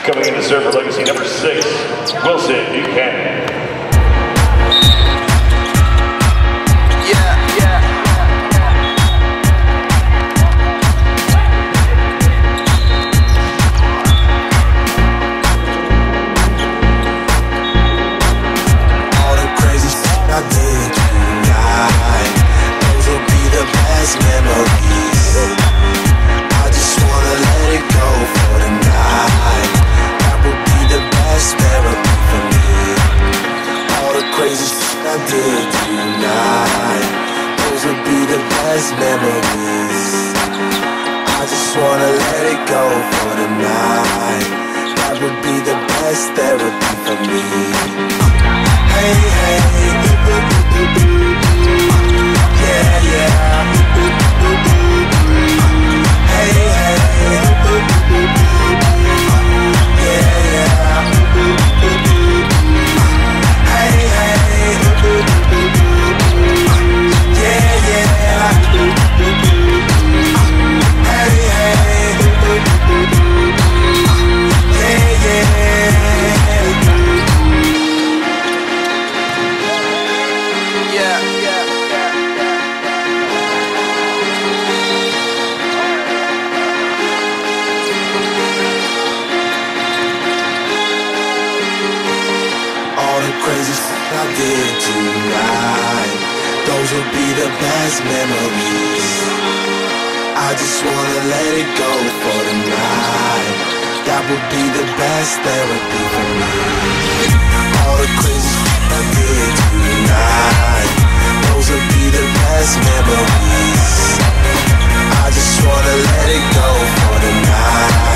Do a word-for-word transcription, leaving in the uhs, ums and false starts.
Coming in to serve for legacy number six, Wilson Buchanan. Yeah, yeah. All the crazy shit I did tonight, those will be the best memories. I just wanna let it go for the night. That would be the best therapy for me. All the crazy shit I did tonight, those would be the best memories. I just wanna let it go for the night. That would be the best therapy for me. Hey, hey, yeah, yeah. Hey, hey, yeah, yeah. Hey, hey, yeah, yeah. Hey, hey, yeah, yeah. Yeah, yeah, yeah, yeah. All the crazy shit I did tonight, those will be the best memories. I just wanna let it go for the night. That would be the best therapy for me. All the crazy shit I did tonight, those will be the best memories. I just wanna let it go for the night.